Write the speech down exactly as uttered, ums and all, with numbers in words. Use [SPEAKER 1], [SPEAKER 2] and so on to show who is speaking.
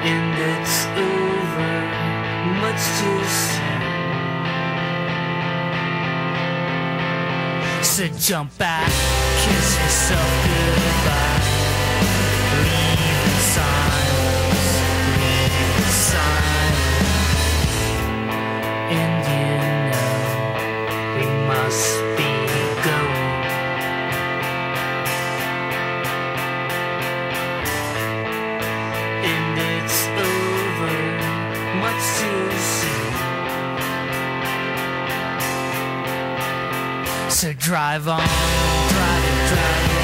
[SPEAKER 1] and it's over much too soon. So jump back, kiss yourself goodbye. Leave the silence, leave the silence. And you know we must be going. And it's over much too soon. So drive on, drive, drive.